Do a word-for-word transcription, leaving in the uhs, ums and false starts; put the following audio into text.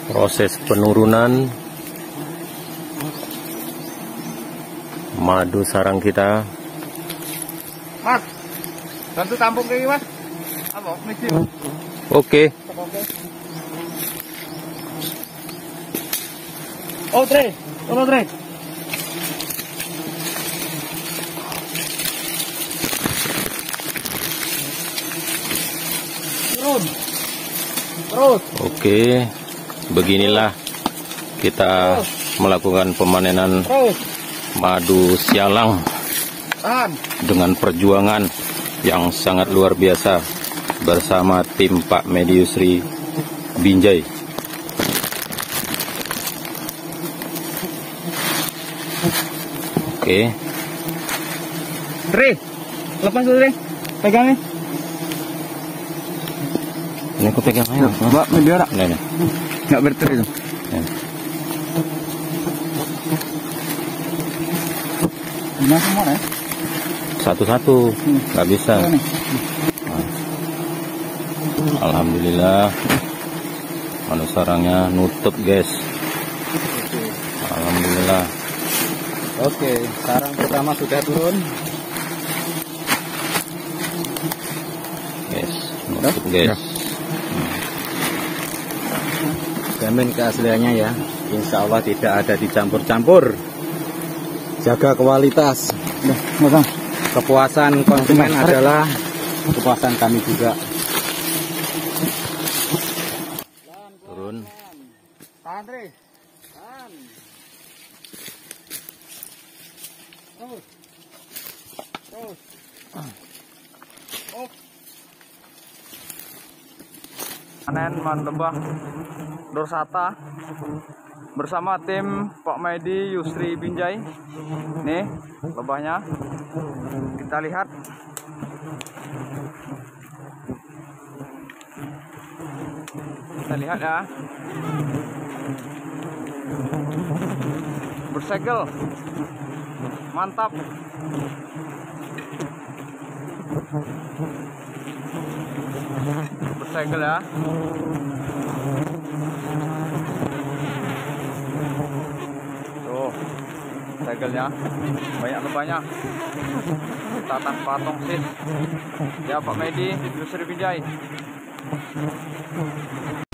Proses penurunan madu sarang kita. Mas, bantu tampung kayak mas. Apa? Misi. Oke. Oh, tre. Oh, tre. Turun. Terus. Oke. Beginilah kita melakukan pemanenan Terus. madu sialang Tahan. dengan perjuangan yang sangat luar biasa bersama tim Pak Medi Yusri Binjai. Oke. Tre. Lepas dulu, Tre. Pegangnya. Ini aku pegang aja. Mbak, mediara. Nah, nah. Nggak berteri itu. Nah. Gimana semua ya? Satu-satu, nggak bisa. Nah. Alhamdulillah, madu sarangnya nutup, guys. Alhamdulillah. Oke, sarang pertama sudah turun. Guys, nutup, guys. Jamin keasliannya ya. Insya Allah tidak ada dicampur-campur. Jaga kualitas. Nah, kepuasan konsumen adalah kepuasan kami juga. Turun. Tahan, Tri. Tahan. Terus. Terus. Oh. Panen Mandebah Dorsata bersama tim Pak Medi Yusri Binjai. Nih lebahnya, kita lihat. Kita lihat ya, bersegel, mantap. Bersegel ya. Tuh, segelnya banyak lebahnya. Kita tanpa tongsis. Ya Pak Medi Yusri Binjai.